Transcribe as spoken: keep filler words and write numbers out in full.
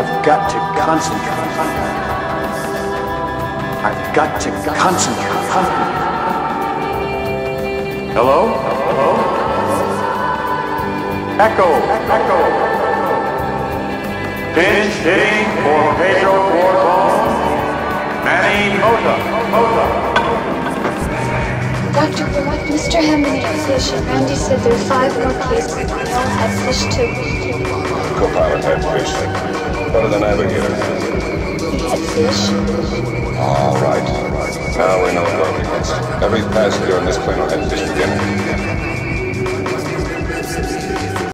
I've got to concentrate. I've got to concentrate. Hello? Hello? Echo. Echo. Pinch hitting for Pedro Borbon. Manny Mota. Mota. Doctor, Mister Hammond had fish, and Randy said there are five more cases. We all had fish too. Co-pilot had fish. What are the navigators? He had fish. All right. Now we know what we're against. Every passenger on this plane will have fish beginning.